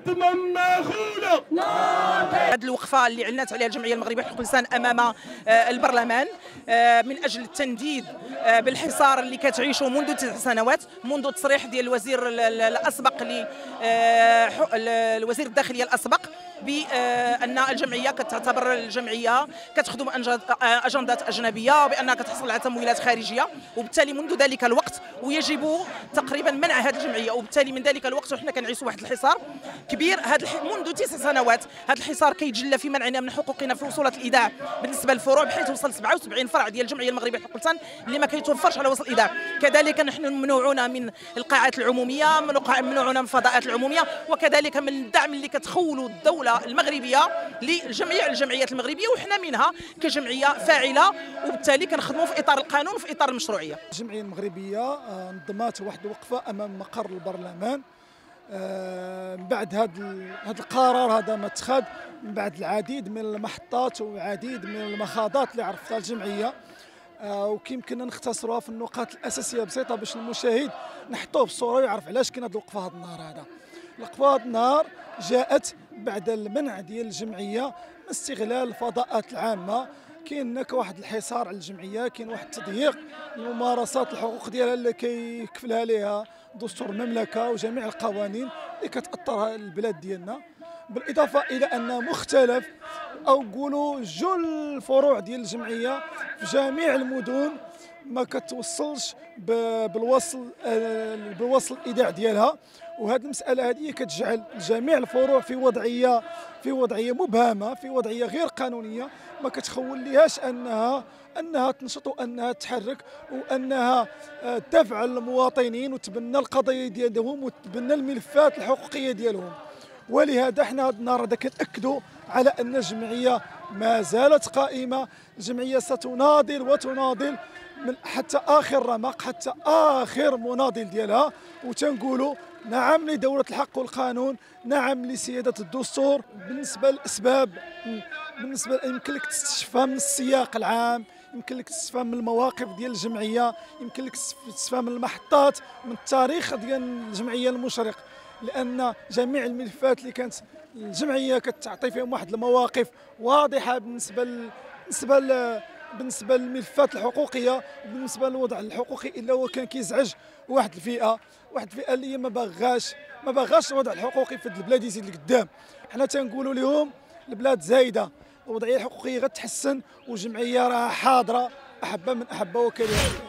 نتمنى خونا. هذه الوقفة اللي اعلنت عليها الجمعية المغربية لحقوق الإنسان أمام البرلمان من أجل التنديد بالحصار اللي كتعيشه منذ 9 سنوات، منذ تصريح ديال الوزير الأسبق الوزير الداخلية الأسبق بأن الجمعية كتعتبر الجمعية كتخدم أجندات أجنبية، وبأنها كتحصل على تمويلات خارجية، وبالتالي منذ ذلك الوقت ويجب تقريبا منع هذه الجمعية، وبالتالي من ذلك الوقت وحنا كنعيشوا واحد الحصار كبير. منذ 9 سنوات هذا الحصار كيتجلى في منعنا من حقوقنا في وصولات الايداع بالنسبه للفروع، بحيث وصل 77 فرع ديال الجمعيه المغربيه لحقوق الانسان اللي ما كيتوفرش على وصل الايداع. كذلك نحن ممنوعون من القاعات العموميه، ممنوعون من الفضاءات العموميه، وكذلك من الدعم اللي كتخول الدوله المغربيه لجميع الجمعيات المغربيه، وحنا منها كجمعيه فاعله، وبالتالي كنخدموا في اطار القانون وفي اطار المشروعيه. الجمعيه المغربيه نظمت واحد الوقفه امام مقر البرلمان من بعد هذا القرار هذا ما اتخذ من بعد العديد من المحطات والعديد من المخاضات اللي عرفتها الجمعيه، وكيمكننا نختصروها في النقاط الاساسيه بسيطه باش المشاهد نحطوه بالصوره ويعرف علاش كاين هذه الوقفه هذا النهار هذا. الوقفه هذا النهار جاءت بعد المنع ديال الجمعيه من استغلال الفضاءات العامه. كاين هناك واحد الحصار على الجمعيه، كاين واحد التضييق لممارسات الحقوق ديالها اللي كيكفلها لها دستور المملكه وجميع القوانين اللي كتاثر البلاد ديالنا، بالاضافه الى ان مختلف او نقولوا جل الفروع ديال الجمعيه في جميع المدن ما كتوصلش بالوصل الايداع ديالها، وهذه المساله هذه كتجعل جميع الفروع في وضعيه مبهمه، في وضعيه غير قانونيه، ما كتخوليهاش انها تنشط وانها تتحرك وانها تدافع على المواطنين وتبنى القضايا ديالهم وتبنى الملفات الحقوقيه ديالهم. ولهذا حنا هذا النهار هذا كنأكدوا على ان الجمعيه ما زالت قائمه، الجمعيه ستناضل وتناضل حتى اخر رمق، حتى اخر مناضل ديالها، وتنقولوا نعم لدوله الحق والقانون، نعم لسياده الدستور. بالنسبه للاسباب يمكن لك تستفهم من السياق العام، يمكن لك تستفهم من المواقف ديال الجمعيه، يمكن لك تستفهم من المحطات، من التاريخ ديال الجمعيه المشرق، لان جميع الملفات اللي كانت الجمعيه كتعطي فيهم واحد المواقف واضحه بالنسبه للملفات الحقوقيه وبالنسبه للوضع الحقوقي، الا هو كان كيزعج واحد الفئه اللي ما باغاش الوضع الحقوقي في البلاد يزيد لقدام. حنا تنقولوا لهم البلاد زايده، الوضعيه الحقوقيه غتحسن، والجمعيه راه حاضره، احبه من احبه وكره.